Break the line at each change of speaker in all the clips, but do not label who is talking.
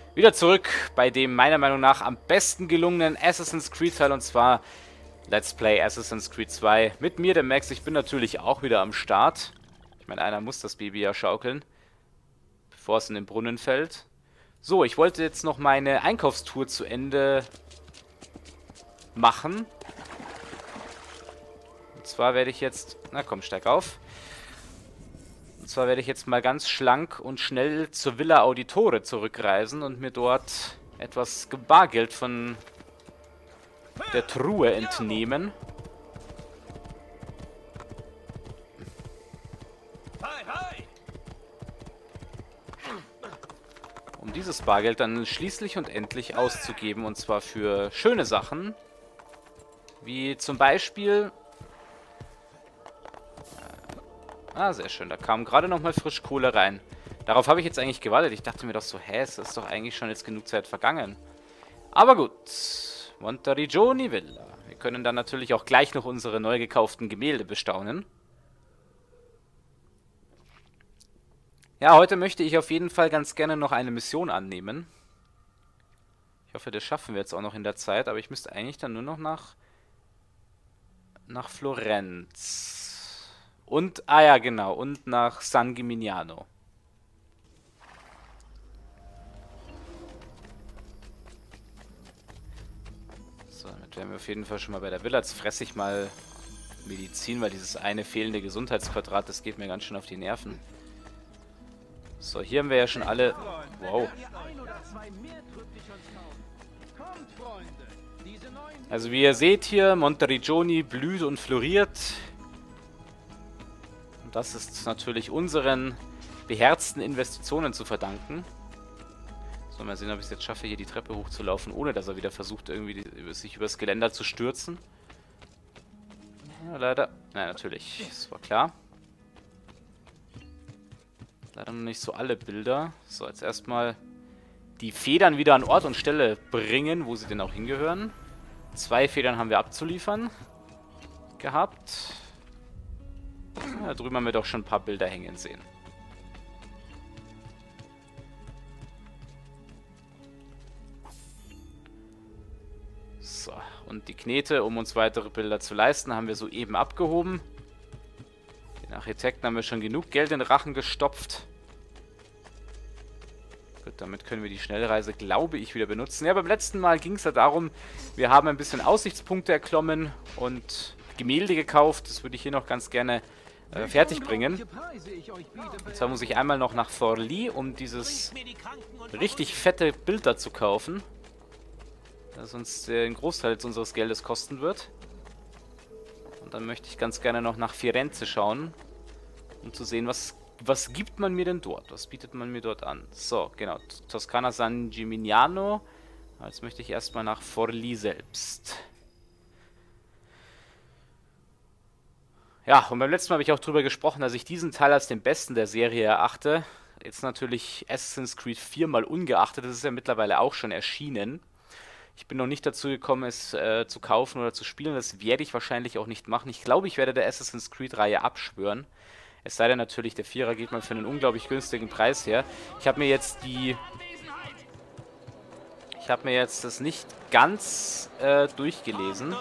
Wieder zurück bei dem meiner Meinung nach am besten gelungenen Assassin's Creed Teil, und zwar Let's Play Assassin's Creed 2. Mit mir, der Max. Ich bin natürlich auch wieder am Start. Ich meine, einer muss das Baby ja schaukeln, bevor es in den Brunnen fällt. So, ich wollte jetzt noch meine Einkaufstour zu Ende machen. Und zwar werde ich jetzt... Na komm, steig auf. Und zwar werde ich jetzt mal ganz schlank und schnell zur Villa Auditore zurückreisen und mir dort etwas Bargeld von der Truhe entnehmen. Um dieses Bargeld dann schließlich und endlich auszugeben, und zwar für schöne Sachen, wie zum Beispiel... sehr schön. Da kam gerade nochmal frisch Kohle rein. Darauf habe ich jetzt eigentlich gewartet. Ich dachte mir doch so, hä, es ist doch eigentlich schon jetzt genug Zeit vergangen. Aber gut. Monteriggioni Villa. Wir können dann natürlich auch gleich noch unsere neu gekauften Gemälde bestaunen. Ja, heute möchte ich auf jeden Fall ganz gerne noch eine Mission annehmen. Ich hoffe, das schaffen wir jetzt auch noch in der Zeit. Aber ich müsste eigentlich dann nur noch nach Florenz. Und, ja genau, und nach San Gimignano. So, damit wären wir auf jeden Fall schon mal bei der Villa. Jetzt fresse ich mal Medizin, weil dieses eine fehlende Gesundheitsquadrat, das geht mir ganz schön auf die Nerven. So, hier haben wir ja schon alle... Wow. Also wie ihr seht hier, Monteriggioni blüht und floriert. Das ist natürlich unseren beherzten Investitionen zu verdanken. So, mal sehen, ob ich es jetzt schaffe, hier die Treppe hochzulaufen, ohne dass er wieder versucht, irgendwie sich übers Geländer zu stürzen. Ja, leider. Ja, natürlich. Das war klar. Leider noch nicht so alle Bilder. So, jetzt erstmal die Federn wieder an Ort und Stelle bringen, wo sie denn auch hingehören. 2 Federn haben wir abzuliefern gehabt. Ja, da drüben haben wir doch schon ein paar Bilder hängen sehen. So, und die Knete, um uns weitere Bilder zu leisten, haben wir soeben abgehoben. Den Architekten haben wir schon genug Geld in den Rachen gestopft. Gut, damit können wir die Schnellreise, glaube ich, wieder benutzen. Ja, beim letzten Mal ging es ja darum, wir haben ein bisschen Aussichtspunkte erklommen und Gemälde gekauft. Das würde ich hier noch ganz gerne fertig bringen. Und zwar muss ich einmal noch nach Forlì, um dieses richtig fette Bild da zu kaufen, das uns den Großteil unseres Geldes kosten wird. Und dann möchte ich ganz gerne noch nach Firenze schauen, um zu sehen, was gibt man mir denn dort? Was bietet man mir dort an? So, genau, Toskana San Gimignano. Jetzt möchte ich erstmal nach Forlì selbst. Ja, und beim letzten Mal habe ich auch darüber gesprochen, dass ich diesen Teil als den besten der Serie erachte. Jetzt natürlich Assassin's Creed 4 mal ungeachtet, das ist ja mittlerweile auch schon erschienen. Ich bin noch nicht dazu gekommen, es zu kaufen oder zu spielen, das werde ich wahrscheinlich auch nicht machen. Ich glaube, ich werde der Assassin's Creed-Reihe abschwören. Es sei denn natürlich, der 4er geht mal für einen unglaublich günstigen Preis her. Ich habe mir jetzt das nicht ganz durchgelesen.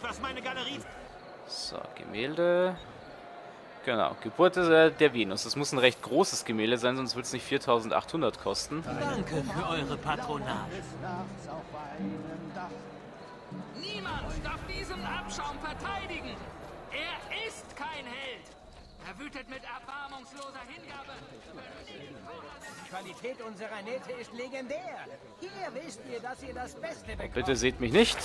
So, Gemälde. Genau, Geburt der Venus. Das muss ein recht großes Gemälde sein, sonst wird es nicht 4.800 kosten.
Danke für eure Patronage.
Niemand darf diesen Abschaum verteidigen. Er ist kein Held. Er wütet mit erbarmungsloser Hingabe.
Die Qualität unserer Nähte ist legendär. Hier wisst ihr, dass ihr das Beste bekommt.
Bitte seht mich nicht.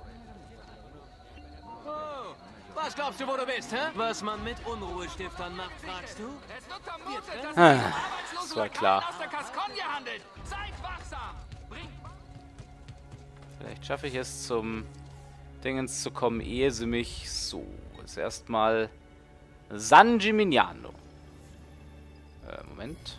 Oh, was glaubst du, wo du bist, hä? Was man mit Unruhestiftern macht, fragst du?
Es wird vermutet, dass ihr
Das
arbeitslosen
war klar.
aus der Gascogne handelt. Seid wachsam. Bringt
Vielleicht schaffe ich es zum Dingens zu kommen, ehe sie mich so. Jetzt erstmal San Gimignano. Moment.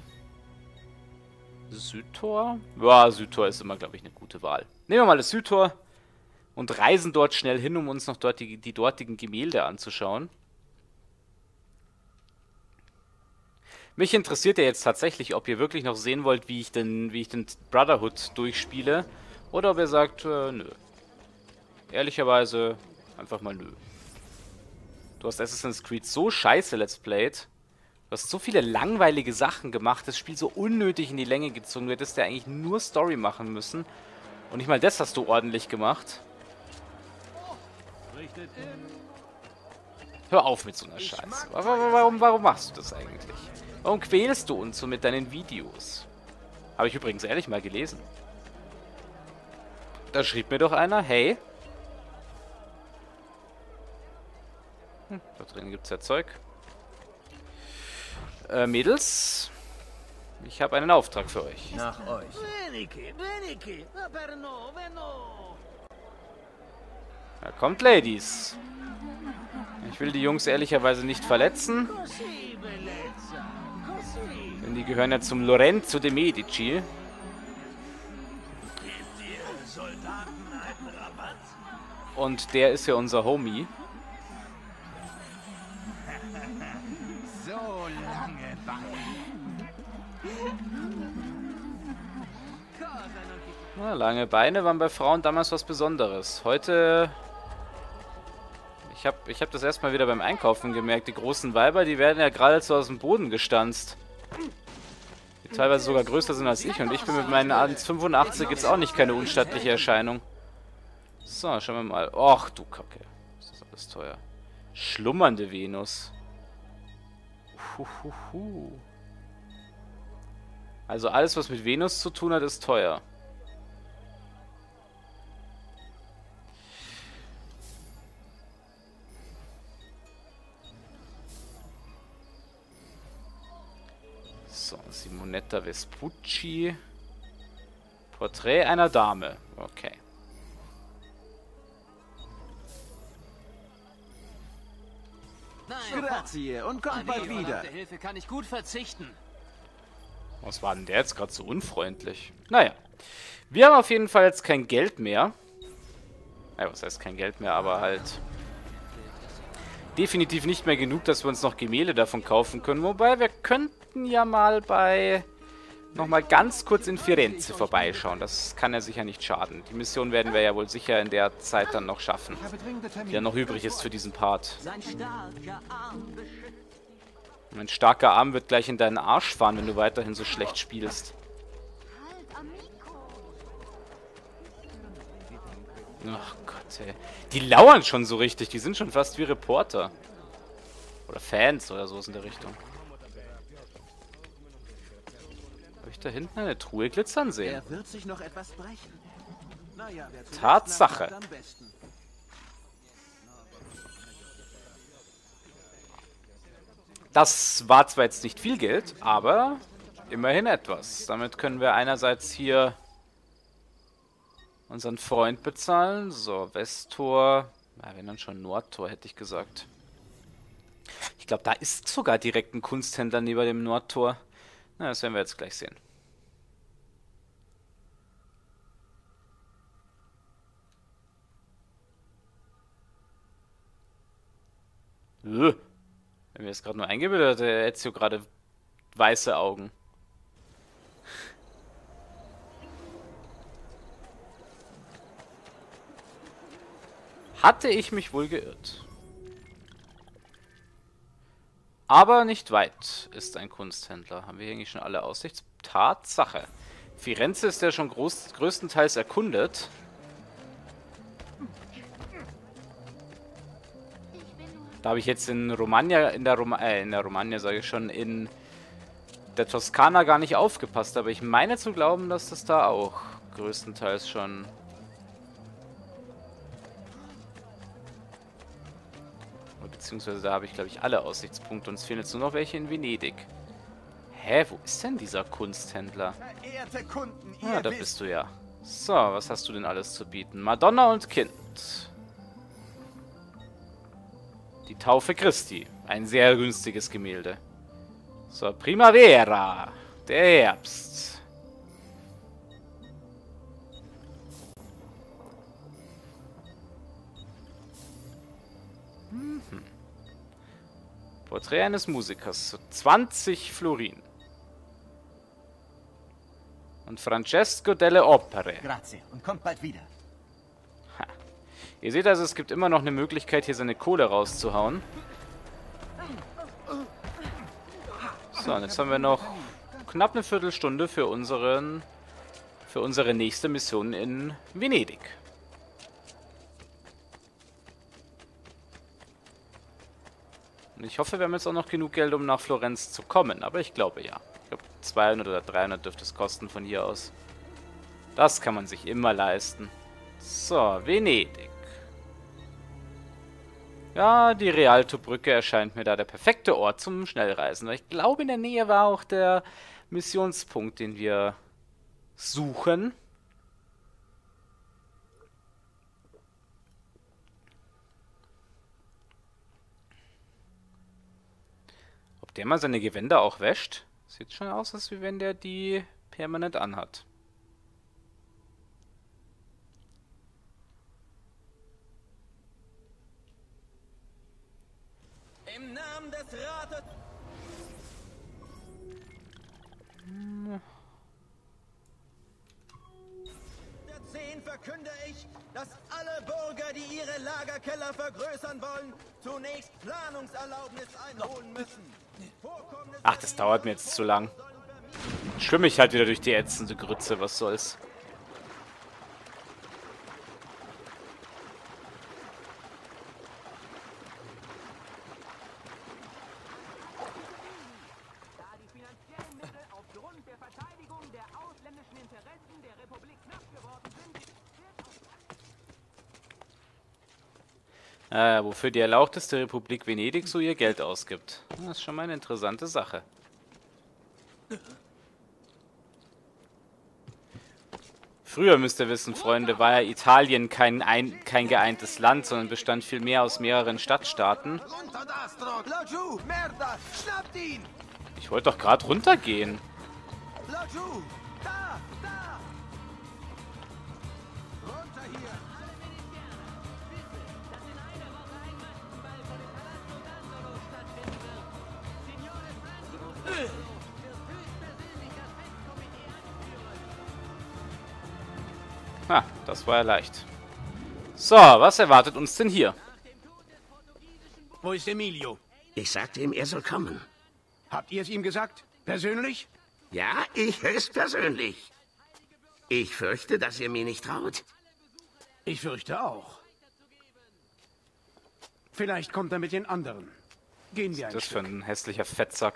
Südtor? Ja, Südtor ist immer, glaube ich, eine gute Wahl. Nehmen wir mal das Südtor und reisen dort schnell hin, um uns noch dort die dortigen Gemälde anzuschauen. Mich interessiert ja jetzt tatsächlich, ob ihr wirklich noch sehen wollt, wie ich den Brotherhood durchspiele. Oder ob ihr sagt, nö. Ehrlicherweise, einfach mal nö. Du hast Assassin's Creed so scheiße let's played. Du hast so viele langweilige Sachen gemacht, das Spiel so unnötig in die Länge gezogen. Du hättest ja eigentlich nur Story machen müssen. Und nicht mal das hast du ordentlich gemacht. Hör auf mit so einer Scheiße. Warum machst du das eigentlich? Warum quälst du uns so mit deinen Videos? Habe ich übrigens ehrlich mal gelesen. Da schrieb mir doch einer, hey. Da drin gibt es ja Zeug. Mädels, ich habe einen Auftrag für euch.
Nach euch.
Da kommt Ladies. Ich will die Jungs ehrlicherweise nicht verletzen. Denn die gehören ja zum Lorenzo de Medici. Und der ist ja unser Homie.
So lange
Na, lange Beine waren bei Frauen damals was Besonderes. Heute... Ich hab das erstmal wieder beim Einkaufen gemerkt. Die großen Weiber, die werden ja geradezu aus dem Boden gestanzt. Die teilweise sogar größer sind als ich. Und ich bin mit meinen 1,85 jetzt auch nicht keine unstattliche Erscheinung. So, schauen wir mal. Och, du Kacke. Ist das alles teuer. Schlummernde Venus. Also alles, was mit Venus zu tun hat, ist teuer. So, Simonetta Vespucci. Porträt einer Dame. Okay.
Grazie und kommt bald wieder.
Auf der Hilfe kann ich gut verzichten.
Was war denn der jetzt gerade so unfreundlich? Naja. Wir haben auf jeden Fall jetzt kein Geld mehr. Ja, was heißt kein Geld mehr, aber halt... definitiv nicht mehr genug, dass wir uns noch Gemälde davon kaufen können. Wobei, wir könnten ja mal bei... nochmal ganz kurz in Firenze vorbeischauen. Das kann ja sicher nicht schaden. Die Mission werden wir ja wohl sicher in der Zeit dann noch schaffen. Die ja noch übrig ist für diesen Part. Mein starker Arm wird gleich in deinen Arsch fahren, wenn du weiterhin so schlecht spielst. Ach Gott, ey. Die lauern schon so richtig. Die sind schon fast wie Reporter. Oder Fans oder so in der Richtung. Habe ich da hinten eine Truhe glitzern sehen?
Er wird sich noch etwas brechen. Naja, wer zuletzt
Tatsache.
nachmacht, am besten.
Das war zwar jetzt nicht viel Geld, aber immerhin etwas. Damit können wir einerseits hier unseren Freund bezahlen. So, Westtor. Na, wenn dann schon Nordtor, hätte ich gesagt. Ich glaube, da ist sogar direkt ein Kunsthändler neben dem Nordtor. Na, das werden wir jetzt gleich sehen. Wenn mir das gerade nur eingebildet hat, der Ezio gerade weiße Augen. Hatte ich mich wohl geirrt. Aber nicht weit ist ein Kunsthändler. Haben wir hier eigentlich schon alle Aussichts... Tatsache. Firenze ist ja schon größtenteils erkundet. Da habe ich jetzt in Romagna, in der Romagna sage ich schon, in der Toskana gar nicht aufgepasst. Aber ich meine zu glauben, dass das da auch größtenteils schon... Beziehungsweise da habe ich, glaube ich, alle Aussichtspunkte. Und es fehlen jetzt nur noch welche in Venedig. Hä, wo ist denn dieser Kunsthändler?
Verehrte Kunden,
Ja,
ihr
da
wisst,
bist du ja. So, was hast du denn alles zu bieten? Madonna und Kind. Die Taufe Christi. Ein sehr günstiges Gemälde. So, Primavera. Der Herbst. Porträt eines Musikers. So 20 Florin. Und Francesco delle Opere.
Grazie. Und kommt bald wieder.
Ha. Ihr seht also, es gibt immer noch eine Möglichkeit, hier seine Kohle rauszuhauen. So, und jetzt haben wir noch knapp eine Viertelstunde für unsere nächste Mission in Venedig. Und ich hoffe, wir haben jetzt auch noch genug Geld, um nach Florenz zu kommen. Aber ich glaube ja. Ich glaube, 200 oder 300 dürfte es kosten von hier aus. Das kann man sich immer leisten. So, Venedig. Ja, die Rialto-Brücke erscheint mir da der perfekte Ort zum Schnellreisen. Weil ich glaube, in der Nähe war auch der Missionspunkt, den wir suchen. Ob der mal seine Gewänder auch wäscht? Sieht schon aus, als wenn der die permanent anhat.
Im Namen des Rates... Der 10 verkünde ich, dass alle Bürger, die ihre Lagerkeller vergrößern wollen, zunächst Planungserlaubnis einholen müssen.
Ach, das dauert mir jetzt zu lang. Schwimme ich halt wieder durch die ätzende Grütze, was soll's. Wofür die erlauchteste Republik Venedig so ihr Geld ausgibt. Das ist schon mal eine interessante Sache. Früher, müsst ihr wissen, Freunde, war ja Italien kein geeintes Land, sondern bestand vielmehr aus mehreren Stadtstaaten. Ich wollte doch gerade runtergehen. Ha, das war ja leicht. So, was erwartet uns denn hier?
Wo ist Emilio?
Ich sagte ihm, er soll kommen.
Habt ihr es ihm gesagt? Persönlich?
Ja, ich höchstpersönlich. Ich fürchte, dass ihr mir nicht traut.
Ich fürchte auch. Vielleicht kommt er mit den anderen. Gehen wir ein
Das
Stück.
für ein hässlicher Fettsack.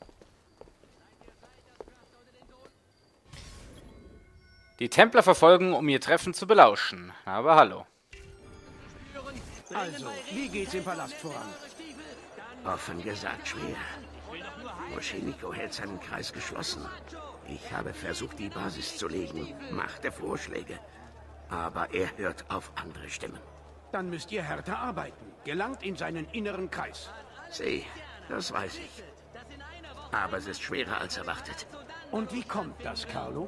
Die Templer verfolgen, um ihr Treffen zu belauschen. Aber hallo.
Also, wie geht's im Palast voran?
Offen gesagt schwer. Moscheniko hält seinen Kreis geschlossen. Ich habe versucht, die Basis zu legen, machte Vorschläge. Aber er hört auf andere Stimmen.
Dann müsst ihr härter arbeiten. Gelangt in seinen inneren Kreis.
Sieh, das weiß ich. Aber es ist schwerer als erwartet.
Und wie kommt das, Carlo?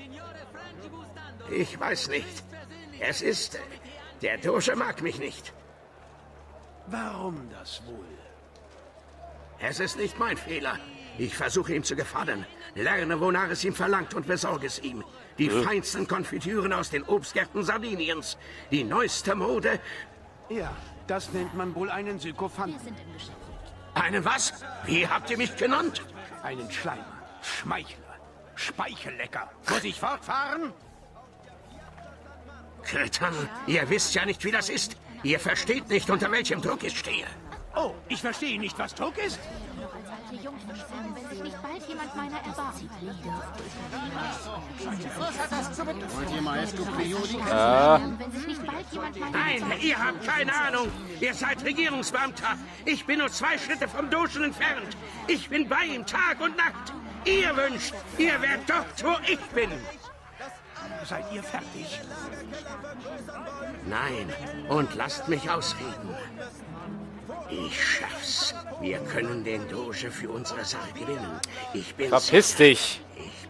Ich weiß nicht. Es ist... Der Doge mag mich nicht.
Warum das wohl?
Es ist nicht mein Fehler. Ich versuche ihm zu gefallen. Lerne, wonach es ihm verlangt und besorge es ihm. Die feinsten Konfitüren aus den Obstgärten Sardiniens. Die neueste Mode.
Ja, das nennt man wohl einen Sykophanten.
Einen was? Wie habt ihr mich genannt?
Einen Schleimer, Schmeichler, Speichellecker. Muss ich fortfahren?
Kretan, ihr wisst ja nicht, wie das ist. Ihr versteht nicht, unter welchem Druck ich stehe.
Oh, ich verstehe nicht, was Druck ist.
Als alte Jungfrau sterben, wenn sich nicht bald jemand meiner erbarmt. Wenn sich nicht bald jemand meiner
Nein, ihr habt keine Ahnung. Ihr seid Regierungsbeamter. Ich bin nur 2 Schritte vom Dogen entfernt. Ich bin bei ihm Tag und Nacht. Ihr wünscht, ihr wärt dort, wo ich bin.
Seid ihr fertig?
Nein, und lasst mich ausreden. Ich schaff's. Wir können den Doge für unsere Sache gewinnen. Ich bin
Verpiss dich!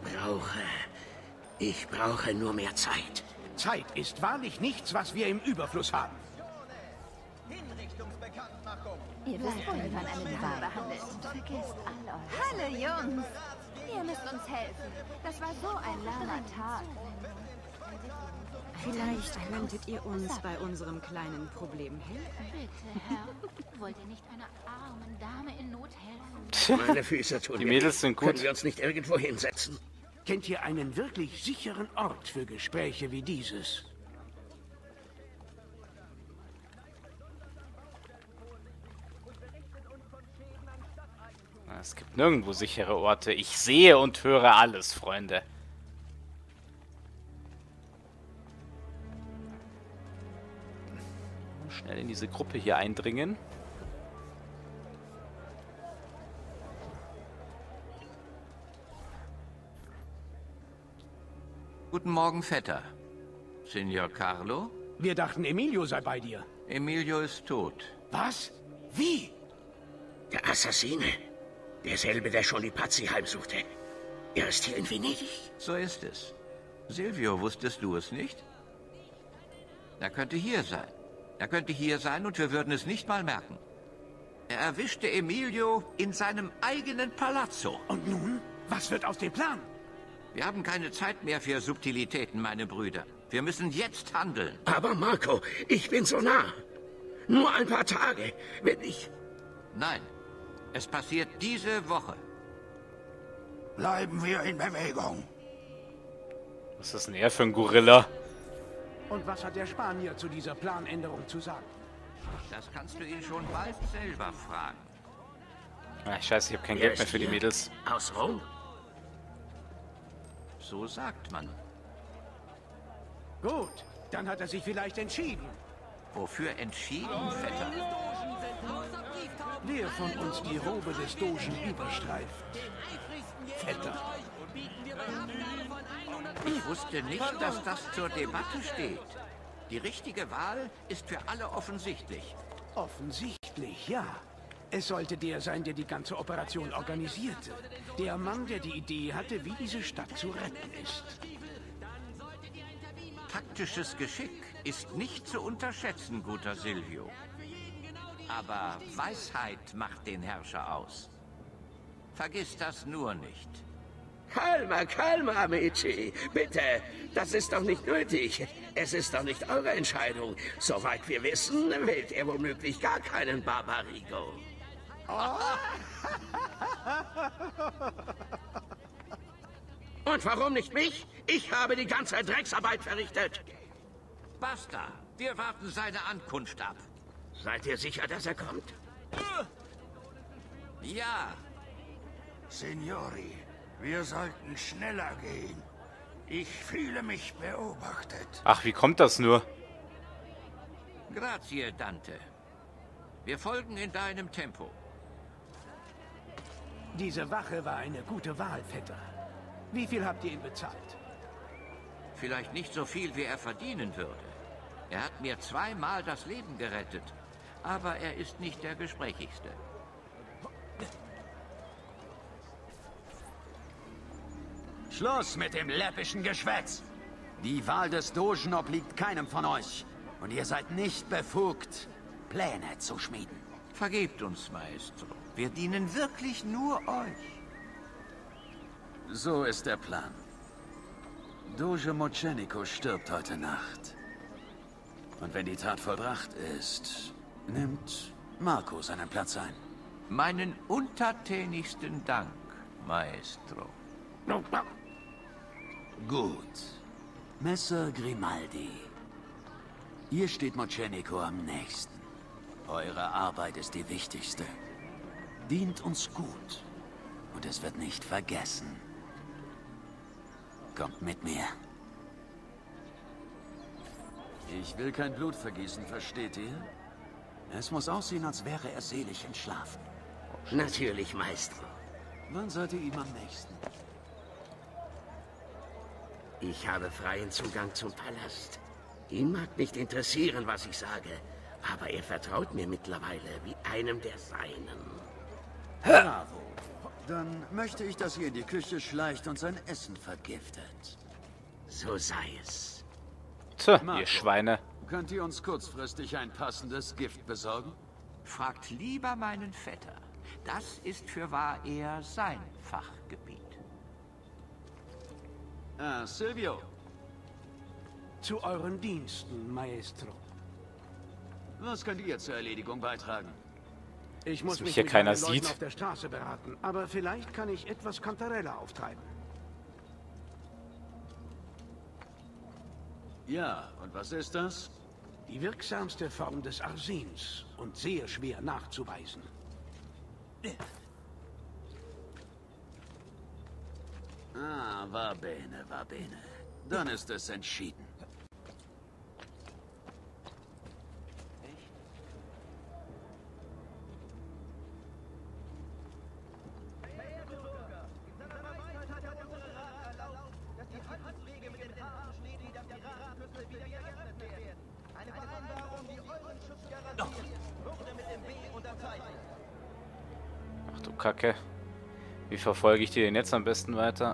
Ich brauche nur mehr Zeit.
Zeit ist wahrlich nichts, was wir im Überfluss haben.
Hinrichtungsbekanntmachung.
Ihr wisst wohl, wie man eine Wahl behandelt. Vergesst all eure... Hallo, Jungs. Ihr müsst uns helfen. Das war so ein langer Tag.
Vielleicht könntet ihr uns bei unserem kleinen Problem helfen.
Bitte, Herr. Wollt ihr nicht einer armen Dame in Not helfen?
Meine Füße tun
Die
mir
Mädels
weh.
sind gut.
Können wir uns nicht irgendwo hinsetzen?
Kennt ihr einen wirklich sicheren Ort für Gespräche wie dieses?
Es gibt nirgendwo sichere Orte. Ich sehe und höre alles, Freunde. Schnell in diese Gruppe hier eindringen.
Guten Morgen, Vetter. Signor Carlo?
Wir dachten, Emilio sei bei dir.
Emilio ist tot.
Was? Wie?
Der Assassine. Derselbe, der schon die Pazzi heimsuchte. Er ist hier in Venedig.
So ist es. Silvio, wusstest du es nicht? Er könnte hier sein. Er könnte hier sein und wir würden es nicht mal merken. Er erwischte Emilio in seinem eigenen Palazzo.
Und nun? Was wird aus dem Plan?
Wir haben keine Zeit mehr für Subtilitäten, meine Brüder. Wir müssen jetzt handeln.
Aber Marco, ich bin so nah. Nur ein paar Tage, wenn ich...
Nein, es passiert diese Woche.
Bleiben wir in Bewegung.
Was ist denn er für ein Gorilla?
Und was hat der Spanier zu dieser Planänderung zu sagen?
Das kannst du ihn schon bald selber fragen.
Ach, scheiße, ich habe kein
Er
Geld
ist
mehr für die
hier.
Mädels.
Aus Rom?
So sagt man.
Gut, dann hat er sich vielleicht entschieden.
Wofür entschieden, Vetter?
Wer von uns die Robe des Dogen überstreift? Vetter.
Ich wusste nicht, dass das zur Debatte steht. Die richtige Wahl ist für alle offensichtlich.
Offensichtlich, ja. Es sollte der sein, der die ganze Operation organisierte. Der Mann, der die Idee hatte, wie diese Stadt zu retten ist.
Taktisches Geschick ist nicht zu unterschätzen, guter Silvio. Aber Weisheit macht den Herrscher aus. Vergiss das nur nicht.
Calma, calma, amici. Bitte, das ist doch nicht nötig. Es ist doch nicht eure Entscheidung. Soweit wir wissen, wählt er womöglich gar keinen Barbarigo. Und warum nicht mich? Ich habe die ganze Drecksarbeit verrichtet.
Basta, wir warten seine Ankunft ab.
Seid ihr sicher, dass er kommt?
Ja,
Signori, wir sollten schneller gehen. Ich fühle mich beobachtet.
Ach, wie kommt das nur?
grazie, Dante. Wir folgen in deinem Tempo.
Diese Wache war eine gute Wahl, Vetter. Wie viel habt ihr ihm bezahlt?
Vielleicht nicht so viel, wie er verdienen würde. Er hat mir zweimal das Leben gerettet. Aber er ist nicht der Gesprächigste.
Schluss mit dem läppischen Geschwätz. Die Wahl des Dogen obliegt keinem von euch. Und ihr seid nicht befugt, Pläne zu schmieden.
Vergebt uns, Maestro. Wir dienen wirklich nur euch.
So ist der Plan. Doge Mocenico stirbt heute Nacht. Und wenn die Tat vollbracht ist, nimmt Marco seinen Platz ein.
Meinen untertänigsten Dank, Maestro.
Gut. Messer Grimaldi. Ihr steht Mocenico am nächsten. Eure Arbeit ist die wichtigste. Dient uns gut. Und es wird nicht vergessen. Kommt mit mir. Ich will kein Blut vergießen, versteht ihr? Es muss aussehen, als wäre er selig entschlafen.
Natürlich, Maestro.
Wann seid ihr ihm am nächsten?
Ich habe freien Zugang zum Palast. Ihn mag nicht interessieren, was ich sage, aber er vertraut mir mittlerweile wie einem der Seinen.
Bravo. Dann möchte ich, dass ihr in die Küche schleicht und sein Essen vergiftet.
So sei es.
Tja,
Marco,
ihr Schweine.
Könnt ihr uns kurzfristig ein passendes Gift besorgen?
Fragt lieber meinen Vetter. Das ist fürwahr eher sein Fachgebiet.
Ah, Silvio.
Zu euren Diensten, Maestro.
Was könnt ihr zur Erledigung beitragen?
Ich muss
mich
mich
hier
mit
keiner
meinen Leuten
sieht.
auf der Straße beraten, aber vielleicht kann ich etwas Kantarelle auftreiben.
Ja, und was ist das?
Die wirksamste Form des Arsens und sehr schwer nachzuweisen.
Ah, va bene, va bene. Dann ist es entschieden.
Ach du Kacke. Wie verfolge ich die denn jetzt am besten weiter?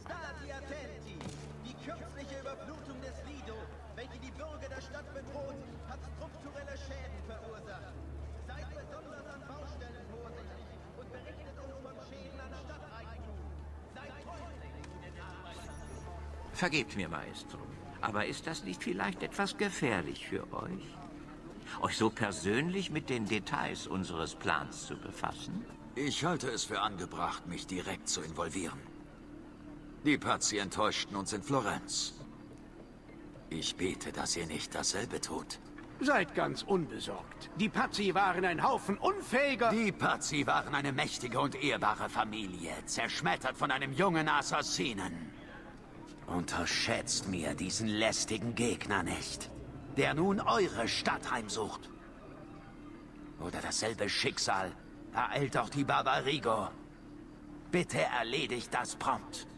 Die kürzliche Überflutung des Lido, welche die Bürger der Stadt bedroht, hat strukturelle Schäden verursacht. Seid besonders an Baustellen vorsichtig und berichtet uns von Schäden an Stadteigentum. Seid freundlich zu den Arbeitern.
Vergebt mir, Maestro. Aber ist das nicht vielleicht etwas gefährlich für euch? Euch so persönlich mit den Details unseres Plans zu befassen?
Ich halte es für angebracht, mich direkt zu involvieren. Die Pazzi enttäuschten uns in Florenz. Ich bete, dass ihr nicht dasselbe tut.
Seid ganz unbesorgt. Die Pazzi waren ein Haufen unfähiger...
Die Pazzi waren eine mächtige und ehrbare Familie, zerschmettert von einem jungen Assassinen. Unterschätzt mir diesen lästigen Gegner nicht, der nun eure Stadt heimsucht. Oder dasselbe Schicksal ereilt auch die Barbarigo. Bitte erledigt das prompt.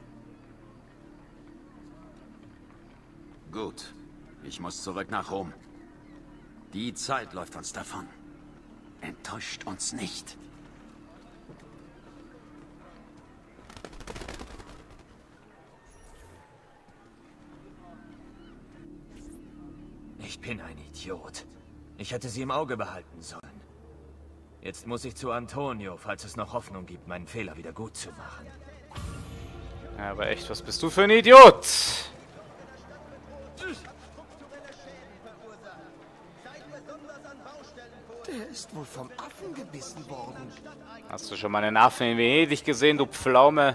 Gut, ich muss zurück nach Rom. Die Zeit läuft uns davon. Enttäuscht uns nicht.
Ich bin ein Idiot. Ich hätte sie im Auge behalten sollen. Jetzt muss ich zu Antonio, falls es noch Hoffnung gibt, meinen Fehler wieder gut zu machen.
Ja, aber echt, was bist du für ein Idiot?
Der ist wohl vom Affen gebissen worden.
Hast du schon mal einen Affen in Venedig gesehen, du Pflaume?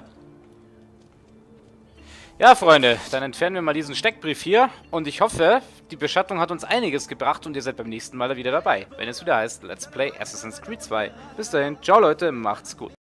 Ja, Freunde, dann entfernen wir mal diesen Steckbrief hier. Und ich hoffe, die Beschattung hat uns einiges gebracht und ihr seid beim nächsten Mal wieder dabei, wenn es wieder heißt Let's Play Assassin's Creed 2. Bis dahin, ciao Leute, macht's gut.